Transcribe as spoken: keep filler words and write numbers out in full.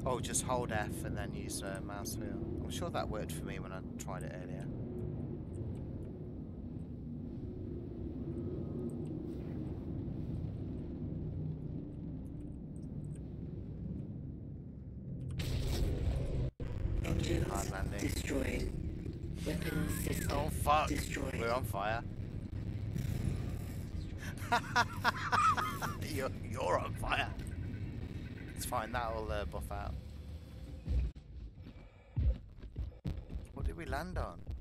Oh, just hold F and then use uh, mouse wheel. I'm sure that worked for me when I tried it earlier. Hard landing. Destroyed. Weapon system Oh fuck! destroyed. We're on fire. you're, you're on fire. It's fine, that'll uh, buff out. What did we land on?